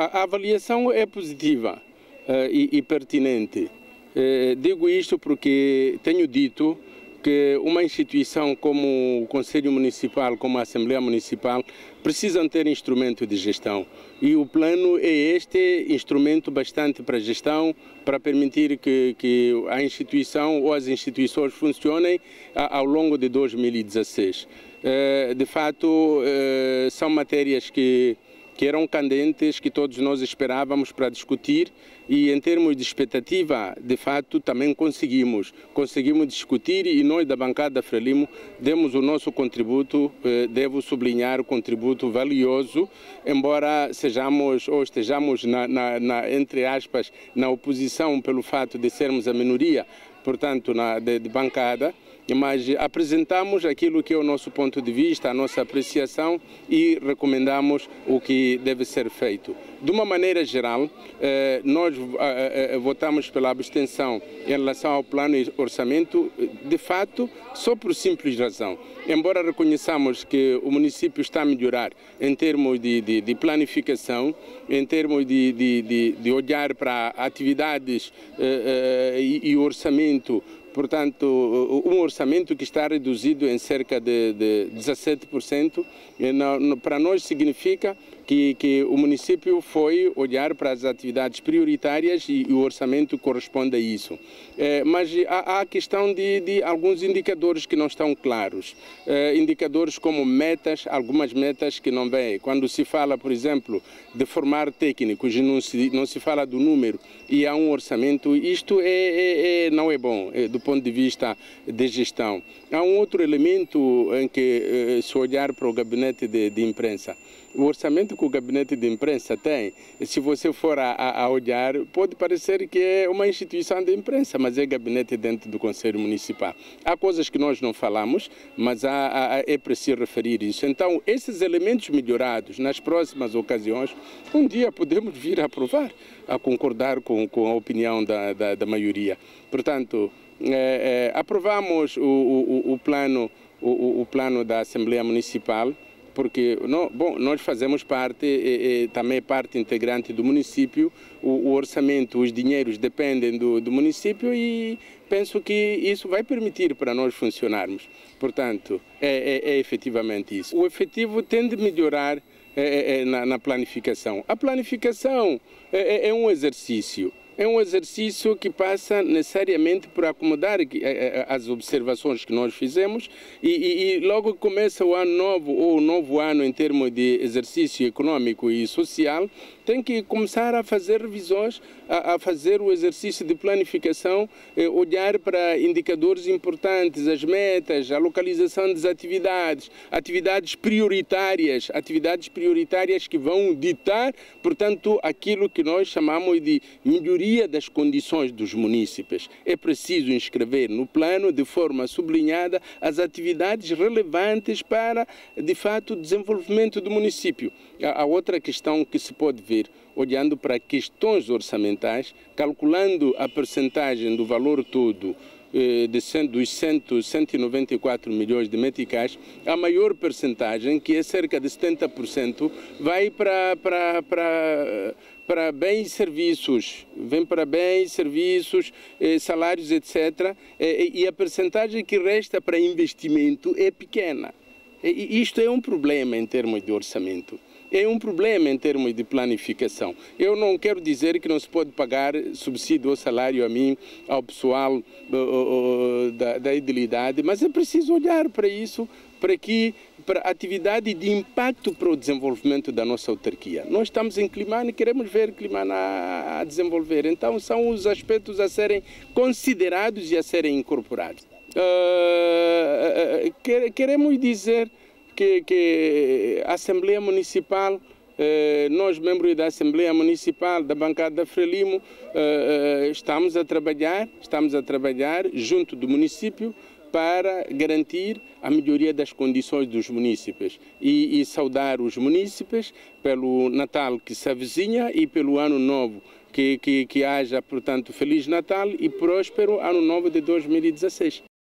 A avaliação é positiva e pertinente. Digo isto porque tenho dito que uma instituição como o Conselho Municipal, como a Assembleia Municipal, precisam ter instrumento de gestão. E o plano é este instrumento bastante para gestão, para permitir que a instituição ou as instituições funcionem ao longo de 2016. De fato, são matérias que eram candentes, que todos nós esperávamos para discutir, e em termos de expectativa, de fato, também conseguimos discutir, e nós da bancada Frelimo demos o nosso contributo, devo sublinhar, contributo valioso, embora sejamos ou estejamos, entre aspas, na oposição pelo fato de sermos a minoria, portanto, de bancada, mas apresentamos aquilo que é o nosso ponto de vista, a nossa apreciação, e recomendamos o que deve ser feito. De uma maneira geral, nós votamos pela abstenção em relação ao plano e orçamento, de fato, só por simples razão. Embora reconheçamos que o município está a melhorar em termos de planificação, em termos de olhar para atividades e o orçamento. Portanto, um orçamento que está reduzido em cerca de 17%, para nós significa que o município foi olhar para as atividades prioritárias e o orçamento corresponde a isso. Mas há a questão de alguns indicadores que não estão claros. Indicadores como metas, algumas metas que não vêm. Quando se fala, por exemplo, de formar técnicos e não se fala do número e há um orçamento, isto não é bom do ponto de vista de gestão. Há um outro elemento em que, se olhar para o gabinete de imprensa, o orçamento que o gabinete de imprensa tem, se você for a olhar, pode parecer que é uma instituição de imprensa, mas é gabinete dentro do Conselho Municipal. Há coisas que nós não falamos, mas é preciso referir isso. Então, esses elementos melhorados, nas próximas ocasiões, um dia podemos vir a aprovar, a concordar com a opinião da maioria. Portanto, aprovamos o plano da Assembleia Municipal, porque nós fazemos parte, também parte integrante do município, o orçamento, os dinheiros dependem do município, e penso que isso vai permitir para nós funcionarmos. Portanto, é efetivamente isso. O efetivo tende a melhorar na planificação. A planificação é um exercício. É um exercício que passa necessariamente por acomodar as observações que nós fizemos, e logo que começa o ano novo, ou o novo ano em termos de exercício econômico e social, tem que começar a fazer revisões, a fazer o exercício de planificação, olhar para indicadores importantes, as metas, a localização das atividades prioritárias que vão ditar, portanto, aquilo que nós chamamos de melhoria das condições dos munícipes. É preciso inscrever no plano, de forma sublinhada, as atividades relevantes para, de fato, o desenvolvimento do município. Há outra questão que se pode ver, olhando para questões orçamentais, calculando a percentagem do valor todo dos 194 milhões de meticais, a maior percentagem, que é cerca de 70%, vai para bens e serviços, salários, etc. E a percentagem que resta para investimento é pequena. E isto é um problema em termos de orçamento. É um problema em termos de planificação. Eu não quero dizer que não se pode pagar subsídio ou salário a mim, ao pessoal da idilidade, mas é preciso olhar para isso, para a atividade de impacto para o desenvolvimento da nossa autarquia. Nós estamos em Climane e queremos ver Climane a desenvolver. Então, são os aspectos a serem considerados e a serem incorporados. Queremos dizer que a Assembleia Municipal, nós, membros da Assembleia Municipal, da bancada Frelimo, estamos a trabalhar junto do município para garantir a melhoria das condições dos munícipes e saudar os munícipes pelo Natal que se avizinha e pelo Ano Novo. Que haja, portanto, Feliz Natal e próspero Ano Novo de 2016.